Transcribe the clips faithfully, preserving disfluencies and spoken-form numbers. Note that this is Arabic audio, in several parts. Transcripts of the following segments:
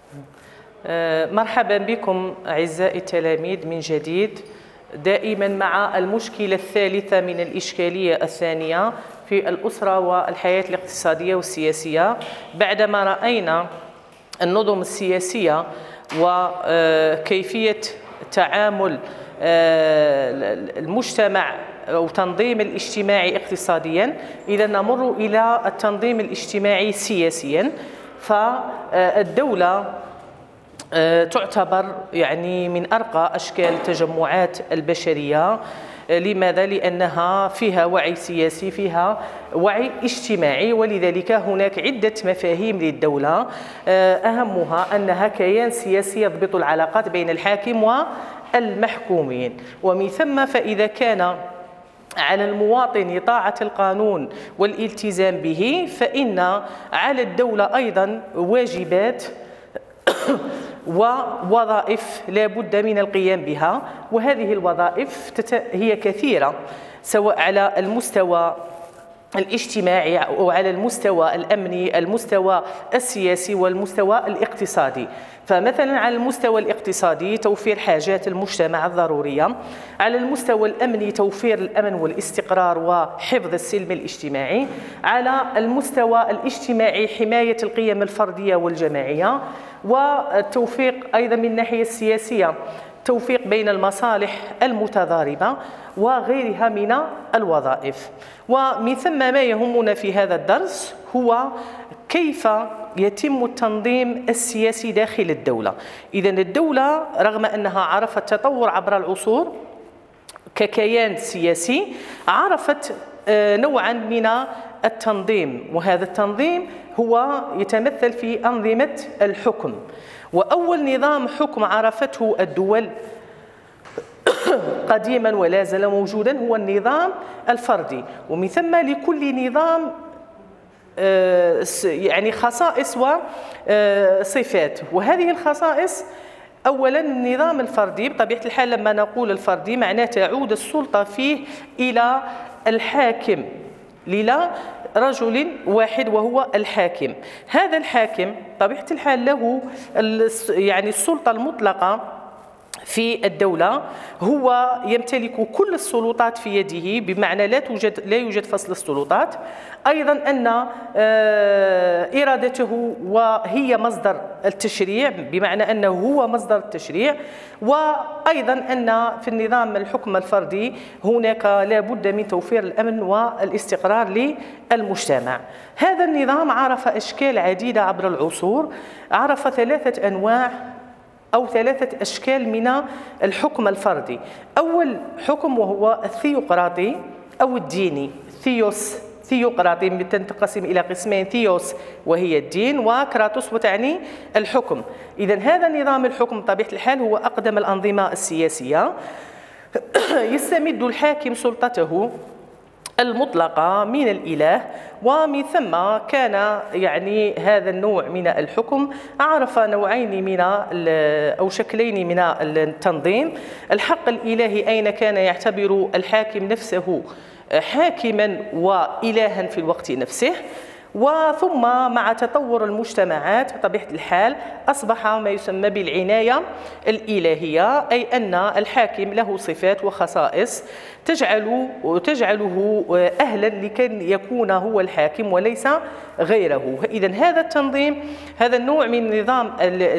مرحبا بكم أعزائي التلاميذ من جديد، دائما مع المشكلة الثالثة من الإشكالية الثانية في الأسرة والحياة الاقتصادية والسياسية. بعدما رأينا النظم السياسية وكيفية تعامل المجتمع أو تنظيم الاجتماعي اقتصاديا، إذا نمر إلى التنظيم الاجتماعي سياسيا. فالدولة تعتبر يعني من أرقى أشكال التجمعات البشرية. لماذا؟ لأنها فيها وعي سياسي، فيها وعي اجتماعي، ولذلك هناك عدة مفاهيم للدولة، أهمها أنها كيان سياسي يضبط العلاقات بين الحاكم والمحكومين. ومن ثم فإذا كان على المواطن طاعة القانون والالتزام به، فإن على الدولة أيضا واجبات ووظائف لا بد من القيام بها، وهذه الوظائف هي كثيرة، سواء على المستوى الاجتماعي أو على المستوى الأمني، المستوى السياسي والمستوى الاقتصادي. فمثلا على المستوى الاقتصادي توفير حاجات المجتمع الضرورية، على المستوى الأمني توفير الأمن والاستقرار وحفظ السلم الاجتماعي، على المستوى الاجتماعي حماية القيم الفردية والجماعية، والتوفيق أيضا من الناحية السياسية توفيق بين المصالح المتضاربة وغيرها من الوظائف. ومن ثم ما يهمنا في هذا الدرس هو كيف يتم التنظيم السياسي داخل الدولة. إذن الدولة رغم أنها عرفت تطور عبر العصور ككيان سياسي، عرفت نوعا من التنظيم، وهذا التنظيم هو يتمثل في أنظمة الحكم. وأول نظام حكم عرفته الدول قديما ولا زال موجودا هو النظام الفردي، ومن ثم لكل نظام يعني خصائص وصفات. وهذه الخصائص أولا النظام الفردي بطبيعة الحال، لما نقول الفردي معناه تعود السلطة فيه إلى الحاكم، للا رجل واحد وهو الحاكم. هذا الحاكم بطبيعة الحال له يعني السلطة المطلقة في الدولة، هو يمتلك كل السلطات في يده، بمعنى لا توجد لا يوجد فصل السلطات. أيضا أن إرادته وهي مصدر التشريع، بمعنى أنه هو مصدر التشريع. وأيضا أن في النظام الحكم الفردي هناك لا بد من توفير الأمن والاستقرار للمجتمع. هذا النظام عرف أشكال عديدة عبر العصور، عرف ثلاثة أنواع أو ثلاثة أشكال من الحكم الفردي. أول حكم وهو الثيوقراطي أو الديني، ثيوس ثيوقراطي تنقسم إلى قسمين، ثيوس وهي الدين، وكراتوس وتعني الحكم. إذن هذا نظام الحكم بطبيعة الحال هو أقدم الأنظمة السياسية. يستمد الحاكم سلطته المطلقة من الإله، ومن ثم كان يعني هذا النوع من الحكم عرف نوعين من أو شكلين من التنظيم. الحق الإلهي أين كان يعتبر الحاكم نفسه حاكما وإلها في الوقت نفسه. وثم مع تطور المجتمعات بطبيعة الحال أصبح ما يسمى بالعناية الإلهية، أي أن الحاكم له صفات وخصائص تجعل تجعله أهلا لكي يكون هو الحاكم وليس غيره. إذن هذا التنظيم، هذا النوع من نظام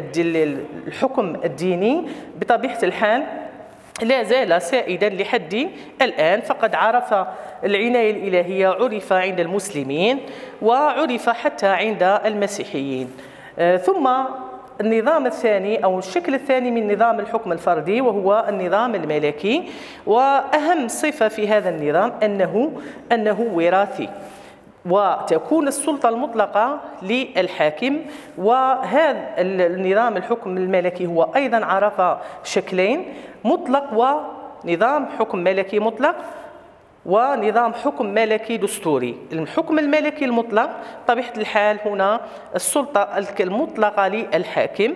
الحكم الديني بطبيعة الحال لا زال سائدا لحد الآن، فقد عرف العناية الإلهية، عرف عند المسلمين وعرف حتى عند المسيحيين. ثم النظام الثاني أو الشكل الثاني من نظام الحكم الفردي وهو النظام الملكي. وأهم صفة في هذا النظام أنه أنه وراثي، وتكون السلطة المطلقة للحاكم. وهذا النظام الحكم الملكي هو أيضا عرف شكلين، مطلق ونظام حكم ملكي مطلق، ونظام حكم ملكي دستوري. الحكم الملكي المطلق بطبيعة الحال هنا السلطة المطلقة للحاكم،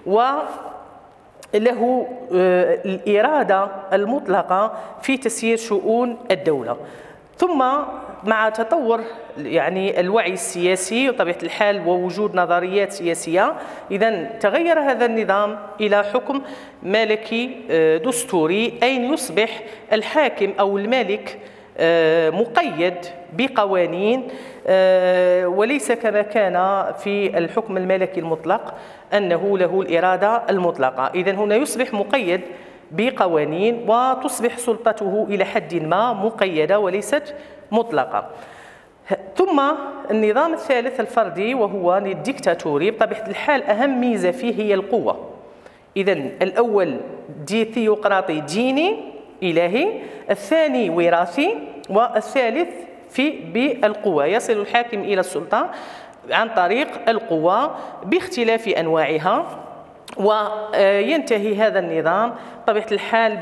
وله الإرادة المطلقة في تسيير شؤون الدولة. ثم مع تطور يعني الوعي السياسي وطبيعة الحال ووجود نظريات سياسية، إذن تغير هذا النظام إلى حكم ملكي دستوري، أي يصبح الحاكم أو الملك مقيد بقوانين، وليس كما كان في الحكم الملكي المطلق أنه له الإرادة المطلقة. إذن هنا يصبح مقيد بقوانين وتصبح سلطته إلى حد ما مقيدة وليست مطلقة. ثم النظام الثالث الفردي وهو الديكتاتوري، بطبيعة الحال أهم ميزة فيه هي القوة. إذن الأول دي ثيوقراطي ديني إلهي، الثاني وراثي، والثالث في بالقوة. يصل الحاكم إلى السلطة عن طريق القوة باختلاف أنواعها، وينتهي هذا النظام بطبيعة الحال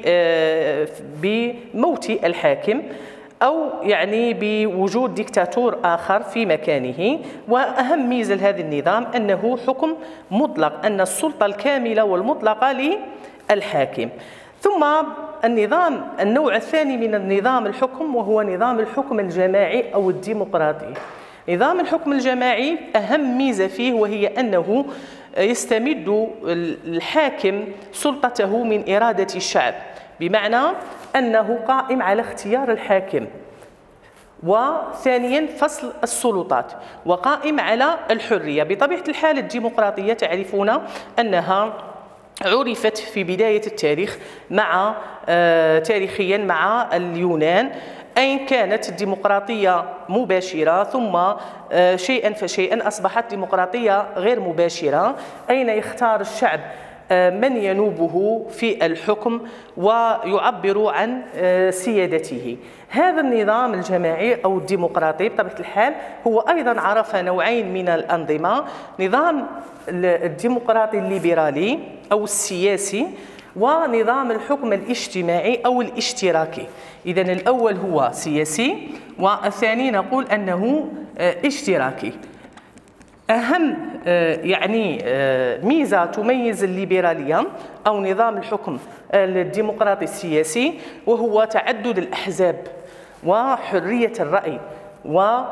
بموت الحاكم أو يعني بوجود ديكتاتور آخر في مكانه. وأهم ميزة لهذا النظام أنه حكم مطلق، أن السلطة الكاملة والمطلقة للحاكم. ثم النظام النوع الثاني من النظام الحكم وهو نظام الحكم الجماعي أو الديمقراطي. نظام الحكم الجماعي أهم ميزة فيه وهي أنه يستمد الحاكم سلطته من إرادة الشعب، بمعنى أنه قائم على اختيار الحاكم، وثانيا فصل السلطات، وقائم على الحرية. بطبيعة الحال الديمقراطية تعرفون أنها عرفت في بداية التاريخ مع آه تاريخيا مع اليونان، أين كانت الديمقراطية مباشرة، ثم آه شيئا فشيئا أصبحت ديمقراطية غير مباشرة، أين يختار الشعب آه من ينوبه في الحكم ويعبر عن آه سيادته. هذا النظام الجماعي أو الديمقراطي بطبيعة الحال هو أيضا عرف نوعين من الأنظمة: نظام الديمقراطي الليبرالي أو السياسي، ونظام الحكم الاجتماعي أو الاشتراكي. إذن الأول هو سياسي والثاني نقول أنه اشتراكي. أهم يعني ميزة تميز الليبرالية أو نظام الحكم الديمقراطي السياسي وهو تعدد الأحزاب وحرية الرأي و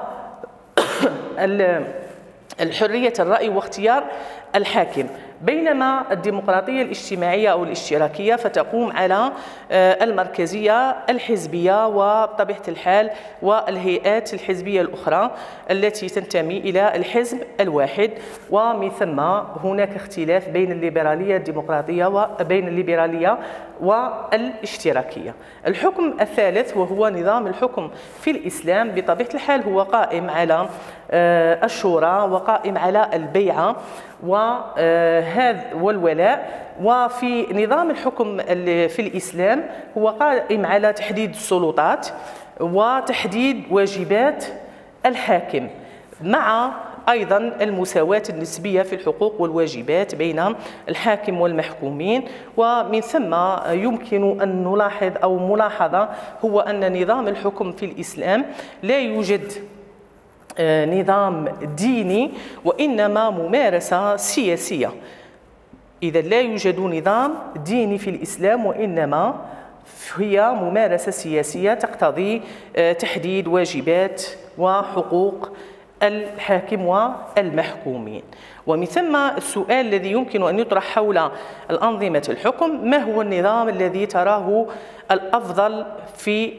الحرية الرأي واختيار الحاكم، بينما الديمقراطية الاجتماعية أو الاشتراكية فتقوم على المركزية الحزبية وبطبيعة الحال والهيئات الحزبية الأخرى التي تنتمي إلى الحزب الواحد، ومن ثم هناك اختلاف بين الليبرالية الديمقراطية وبين الليبرالية والاشتراكية. الحكم الثالث وهو نظام الحكم في الإسلام، بطبيعة الحال هو قائم على الشورى وقائم على البيعة وهذا والولاء. وفي نظام الحكم في الإسلام هو قائم على تحديد السلطات وتحديد واجبات الحاكم، مع أيضا المساواة النسبية في الحقوق والواجبات بين الحاكم والمحكومين. ومن ثم يمكن أن نلاحظ أو ملاحظة هو أن نظام الحكم في الإسلام لا يوجد نظام ديني وإنما ممارسة سياسية. إذا لا يوجد نظام ديني في الإسلام وإنما هي ممارسة سياسية تقتضي تحديد واجبات وحقوق الحاكم والمحكومين. ومن ثم السؤال الذي يمكن أن يطرح حول الأنظمة الحكم: ما هو النظام الذي تراه الأفضل في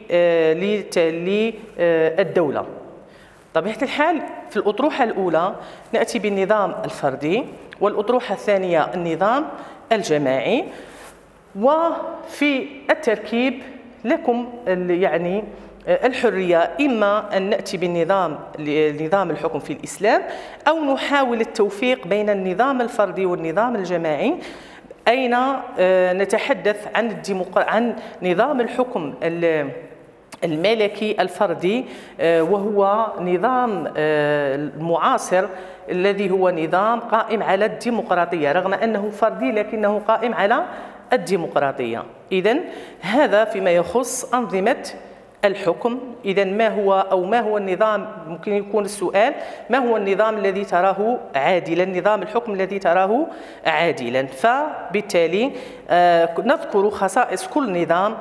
للدولة؟ طبيعة الحال في الأطروحة الأولى نأتي بالنظام الفردي، والأطروحة الثانية النظام الجماعي. وفي التركيب لكم يعني الحرية، إما أن نأتي بالنظام نظام الحكم في الإسلام أو نحاول التوفيق بين النظام الفردي والنظام الجماعي، أين نتحدث عن عن نظام الحكم الملكي الفردي وهو نظام المعاصر الذي هو نظام قائم على الديمقراطية، رغم أنه فردي لكنه قائم على الديمقراطية. إذن هذا فيما يخص أنظمة الحكم. إذا ما هو أو ما هو النظام، ممكن يكون السؤال ما هو النظام الذي تراه عادلا، نظام الحكم الذي تراه عادلا. فبالتالي نذكر خصائص كل نظام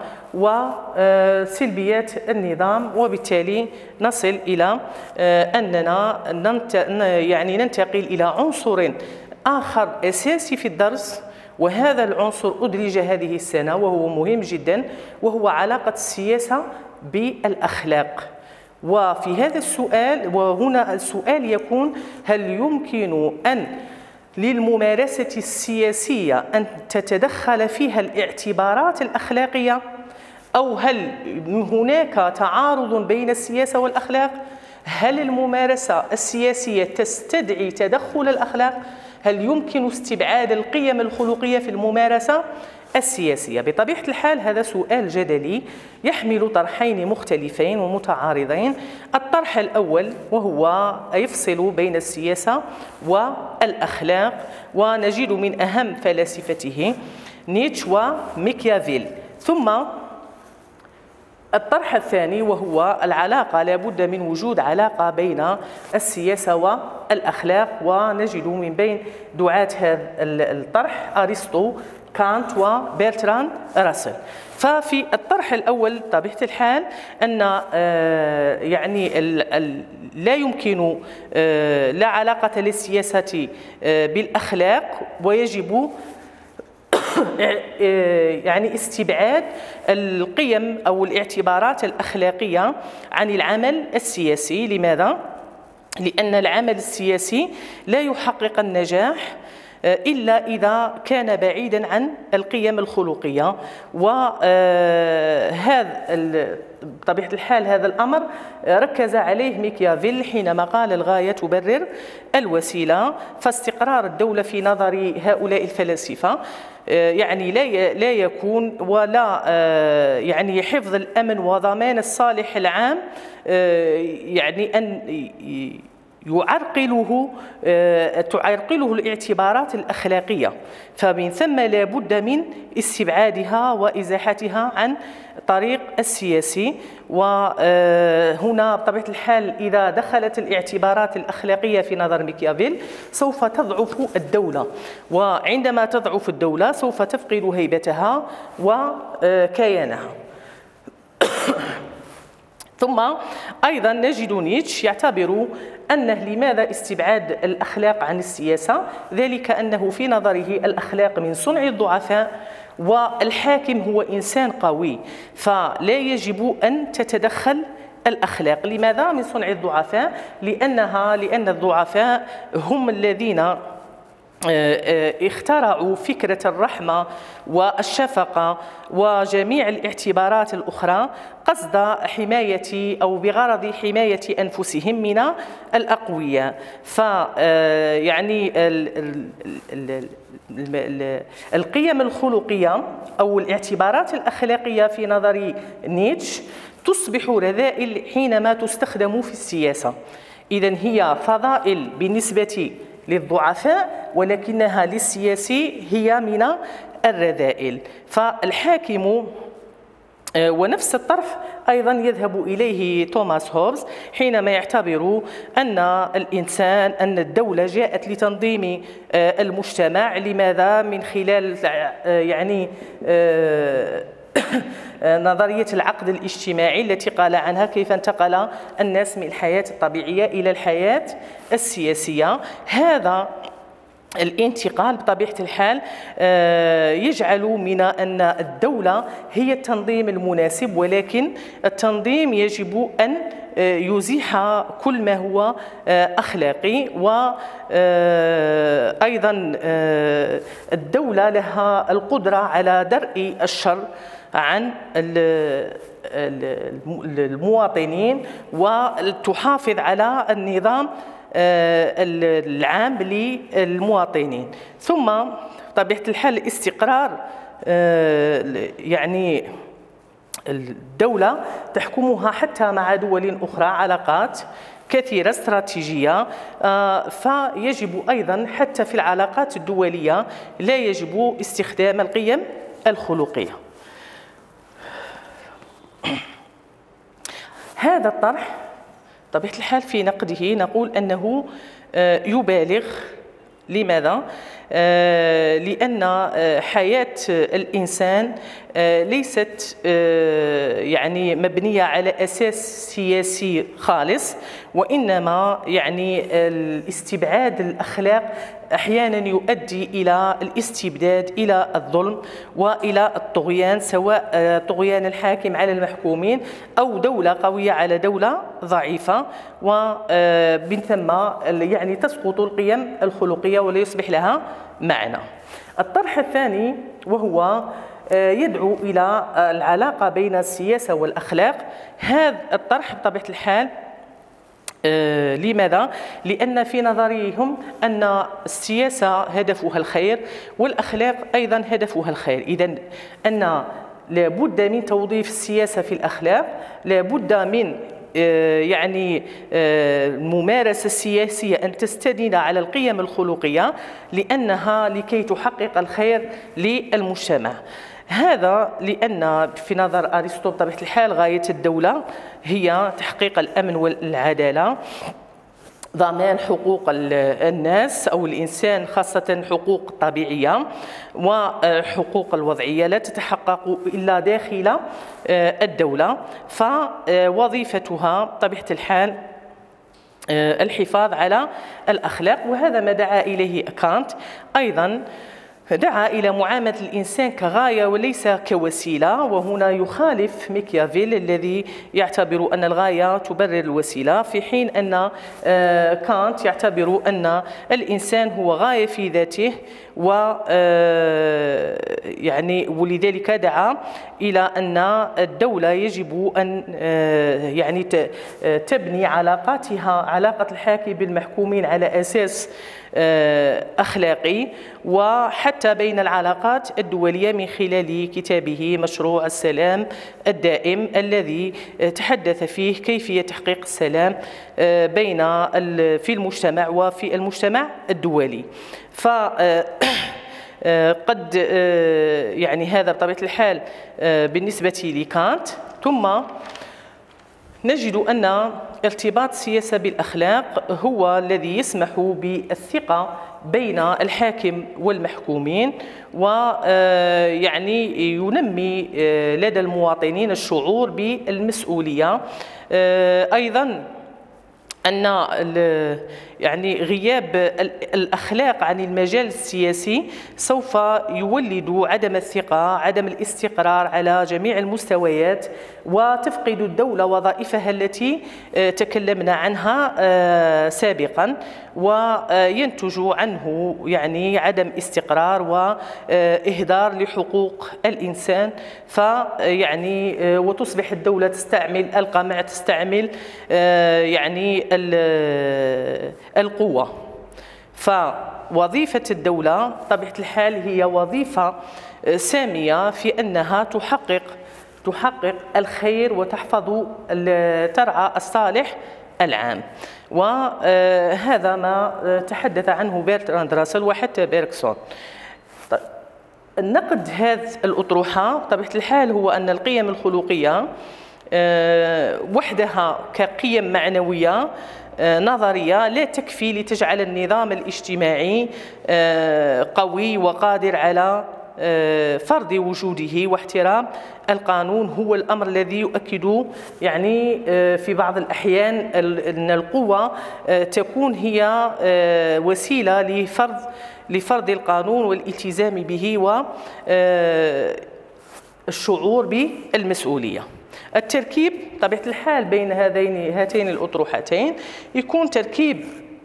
وسلبيات النظام، وبالتالي نصل إلى أننا يعني ننتقل إلى عنصر آخر أساسي في الدرس، وهذا العنصر أدرج هذه السنة وهو مهم جدا، وهو علاقة السياسة بالأخلاق. وفي هذا السؤال، وهنا السؤال يكون: هل يمكن أن للممارسة السياسية أن تتدخل فيها الاعتبارات الأخلاقية، أو هل هناك تعارض بين السياسة والأخلاق؟ هل الممارسة السياسية تستدعي تدخل الأخلاق؟ هل يمكن استبعاد القيم الخلقية في الممارسة السياسية؟ بطبيعة الحال هذا سؤال جدلي يحمل طرحين مختلفين ومتعارضين. الطرح الأول وهو يفصل بين السياسة والأخلاق، ونجد من أهم فلاسفته نيتشه وميكيافيل. ثم الطرح الثاني وهو العلاقة، لا بد من وجود علاقة بين السياسة والأخلاق، ونجد من بين دعاة هذا الطرح أرسطو، كانت وبرتراند راسل. ففي الطرح الأول بطبيعة الحال أن يعني لا يمكن لا علاقة للسياسة بالأخلاق، ويجب يعني استبعاد القيم أو الاعتبارات الأخلاقية عن العمل السياسي. لماذا؟ لأن العمل السياسي لا يحقق النجاح إلا إذا كان بعيدا عن القيم الخلقية. وهذا بطبيعة الحال هذا الأمر ركز عليه ميكيافيل حينما قال: الغاية تبرر الوسيلة. فاستقرار الدولة في نظر هؤلاء الفلاسفة يعني لا لا يكون ولا يعني حفظ الأمن وضمان الصالح العام، يعني أن يعرقله تعرقله الاعتبارات الأخلاقية، فمن ثم لا بد من استبعادها وإزاحتها عن طريق السياسي. وهنا بطبيعة الحال إذا دخلت الاعتبارات الأخلاقية في نظر ميكيافيل سوف تضعف الدولة، وعندما تضعف الدولة سوف تفقد هيبتها وكيانها. ثم أيضا نجد نيتشه يعتبر أنه لماذا استبعاد الأخلاق عن السياسة؟ ذلك أنه في نظره الأخلاق من صنع الضعفاء، والحاكم هو إنسان قوي، فلا يجب أن تتدخل الأخلاق. لماذا من صنع الضعفاء؟ لأنها لأن الضعفاء هم الذين اخترعوا فكرة الرحمة والشفقة وجميع الاعتبارات الأخرى قصد حماية أو بغرض حماية أنفسهم من الأقوياء. فيعني القيم الخلقية أو الاعتبارات الأخلاقية في نظر نيتشه تصبح رذائل حينما تستخدم في السياسة. إذن هي فضائل بالنسبة للضعفاء، ولكنها للسياسي هي من الرذائل. فالحاكم، ونفس الطرح أيضا يذهب إليه توماس هوبز حينما يعتبر أن الإنسان أن الدولة جاءت لتنظيم المجتمع. لماذا؟ من خلال يعني نظرية العقد الاجتماعي التي قال عنها كيف انتقل الناس من الحياة الطبيعية إلى الحياة السياسية. هذا الانتقال بطبيعة الحال يجعل من أن الدولة هي التنظيم المناسب، ولكن التنظيم يجب أن يزيح كل ما هو أخلاقي. وأيضا الدولة لها القدرة على درء الشر عن المواطنين وتحافظ على النظام العام للمواطنين. ثم طبيعة الحال الاستقرار، يعني الدولة تحكمها حتى مع دول أخرى علاقات كثيرة استراتيجية، فيجب أيضا حتى في العلاقات الدولية لا يجب استخدام القيم الخلقية. هذا الطرح بطبيعة الحال في نقده نقول أنه يبالغ. لماذا؟ لأن حياة الإنسان ليست يعني مبنية على أساس سياسي خالص، وإنما يعني الاستبعاد الأخلاق أحيانا يؤدي إلى الاستبداد، إلى الظلم وإلى الطغيان، سواء طغيان الحاكم على المحكومين أو دولة قوية على دولة ضعيفة، ومن ثم يعني تسقط القيم الخلقية ولا يصبح لها معنى. الطرح الثاني وهو يدعو إلى العلاقة بين السياسة والأخلاق. هذا الطرح بطبيعة الحال آه لماذا؟ لأن في نظرهم أن السياسة هدفها الخير والأخلاق أيضا هدفها الخير، إذن أن لابد من توظيف السياسة في الأخلاق، لابد من آه يعني آه الممارسة السياسية أن تستند على القيم الخلقية، لأنها لكي تحقق الخير للمجتمع. هذا لأن في نظر أرسطو بطبيعة الحال غاية الدولة هي تحقيق الأمن والعدالة، ضمان حقوق الناس أو الإنسان، خاصة حقوق الطبيعية وحقوق الوضعية لا تتحقق إلا داخل الدولة، فوظيفتها بطبيعة الحال الحفاظ على الأخلاق. وهذا ما دعا إليه كانت. أيضا دعا إلى معاملة الإنسان كغاية وليس كوسيلة، وهنا يخالف ميكيافيل الذي يعتبر أن الغاية تبرر الوسيلة، في حين أن كانت يعتبر أن الإنسان هو غاية في ذاته، و يعني ولذلك دعا إلى أن الدولة يجب أن يعني تبني علاقاتها، علاقة الحاكم بالمحكومين على أساس أخلاقي، وحتى بين العلاقات الدولية من خلال كتابه مشروع السلام الدائم الذي تحدث فيه كيفية تحقيق السلام بين في المجتمع وفي المجتمع الدولي. ف قد يعني هذا بطبيعة الحال بالنسبة لكانت. ثم نجد أن ارتباط السياسة بالأخلاق هو الذي يسمح بالثقة بين الحاكم والمحكومين، ويعني ينمي لدى المواطنين الشعور بالمسؤولية. أيضا أن يعني غياب الأخلاق عن المجال السياسي سوف يولد عدم الثقة، عدم الاستقرار على جميع المستويات، وتفقد الدولة وظائفها التي تكلمنا عنها سابقا، وينتج عنه يعني عدم استقرار وإهدار لحقوق الإنسان، فيعني وتصبح الدولة تستعمل القمع، تستعمل يعني القوة. فوظيفة الدولة بطبيعة الحال هي وظيفة سامية في أنها تحقق تحقق الخير وتحفظ ترعى الصالح العام، وهذا ما تحدث عنه برتراند راسل وحتى بيركسون. طيب، النقد هذه الأطروحة بطبيعة الحال هو أن القيم الخلقية وحدها كقيم معنوية نظرية لا تكفي لتجعل النظام الاجتماعي قوي وقادر على فرض وجوده، واحترام القانون هو الأمر الذي يؤكد يعني في بعض الأحيان أن القوة تكون هي وسيلة لفرض لفرض القانون والالتزام به والشعور بالمسؤولية. التركيب بطبيعة الحال بين هذين هاتين الأطروحتين يكون تركيب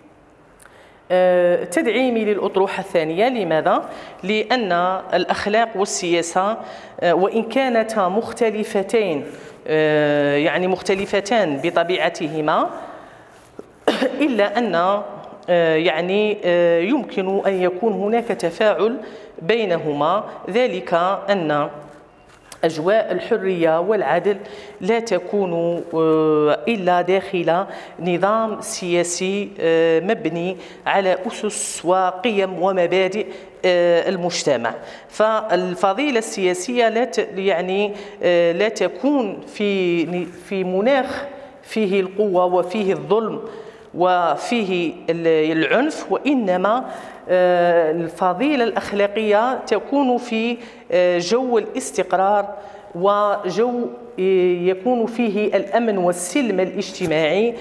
تدعيمي للأطروحة الثانية. لماذا؟ لأن الأخلاق والسياسة وإن كانتا مختلفتين يعني مختلفتان بطبيعتهما، إلا أن يعني يمكن أن يكون هناك تفاعل بينهما، ذلك أن أجواء الحرية والعدل لا تكون إلا داخل نظام سياسي مبني على أسس وقيم ومبادئ المجتمع. فالفضيلة السياسية لا يعني لا تكون في في مناخ فيه القوة وفيه الظلم وفيه العنف، وإنما الفضيلة الأخلاقية تكون في جو الاستقرار وجو يكون فيه الأمن والسلم الاجتماعي،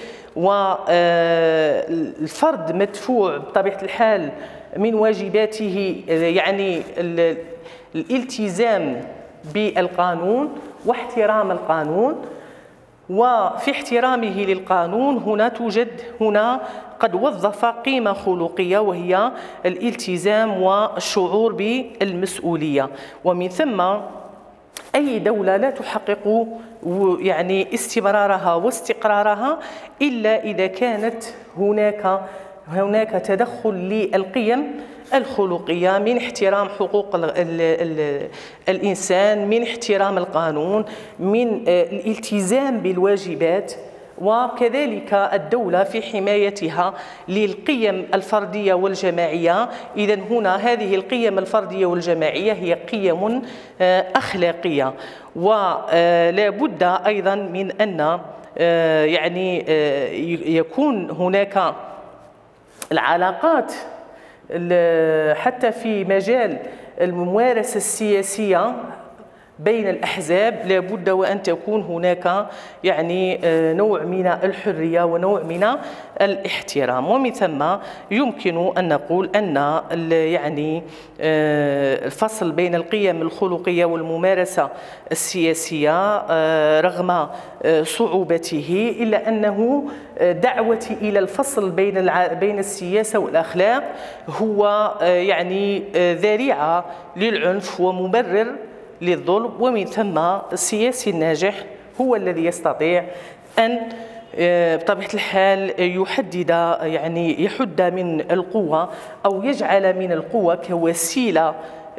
والفرد مدفوع بطبيعة الحال من واجباته يعني الالتزام بالقانون واحترام القانون. وفي احترامه للقانون هنا توجد هنا قد وظف قيمة خلقية وهي الالتزام والشعور بالمسؤولية. ومن ثم أي دولة لا تحقق يعني استمرارها واستقرارها إلا إذا كانت هناك هناك تدخل للقيم الخلقية من احترام حقوق ال ال الإنسان، من احترام القانون، من الالتزام بالواجبات، وكذلك الدولة في حمايتها للقيم الفردية والجماعية. إذن هنا هذه القيم الفردية والجماعية هي قيم أخلاقية، ولا بد أيضا من أن يعني يكون هناك العلاقات حتى في مجال الممارسة السياسية بين الأحزاب، لا بد وأن تكون هناك يعني نوع من الحرية ونوع من الاحترام. ومن ثم يمكن أن نقول أن يعني الفصل بين القيم الخلقية والممارسة السياسية رغم صعوبته إلا أنه دعوتي إلى الفصل بين بين السياسة والأخلاق هو يعني ذريعة للعنف ومبرر للظلم. ومن ثم السياسي الناجح هو الذي يستطيع أن بطبيعة الحال يحدد يعني يحد من القوة أو يجعل من القوة كوسيلة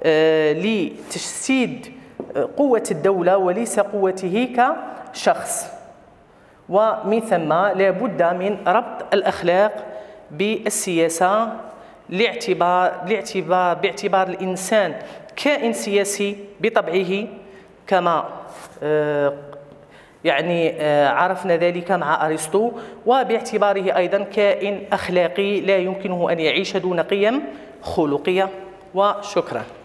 لتجسيد قوة الدولة وليس قوته كشخص. ومن ثم لا بد من ربط الأخلاق بالسياسة لاعتبار لاعتبار باعتبار الإنسان كائن سياسي بطبعه كما يعني عرفنا ذلك مع أرسطو، وباعتباره أيضا كائن أخلاقي لا يمكنه أن يعيش دون قيم خلقية. وشكرا.